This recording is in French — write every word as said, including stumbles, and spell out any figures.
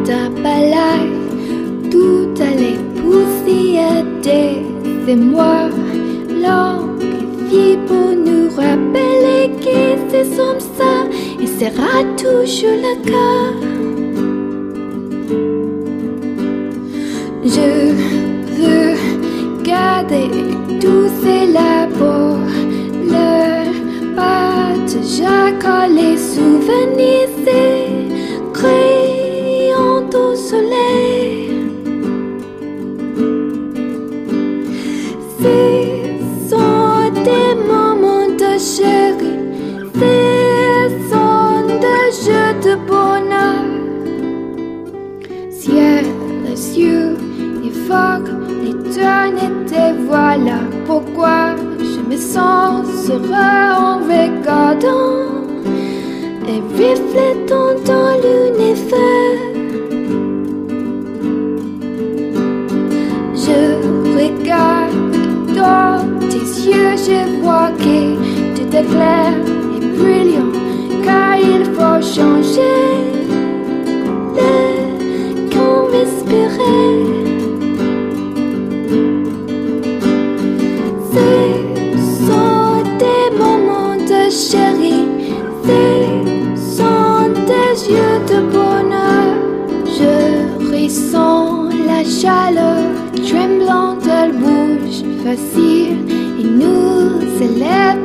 ta palais, toutes les poussières des mois longs qui pour nous rappeler que c'est comme ça et sera toujours le cas. Je veux garder tous ces labos, le partage quand les souvenirs s'écrient au soleil. Ce sont des moments de chérie, ce sont des jeux de bonheur. Ciel, les yeux évoquent l'éternité, voilà pourquoi je me sens heureux en regardant et reflétant dans l'univers. Je regarde dans tes yeux, je vois que tout est clair et brillant, car il faut changer le qu'on respirait. Ce sont des moments de chérie, ce sont des yeux de bonheur. Je ressens la chaleur tremblante, elle bouge facile et nous élève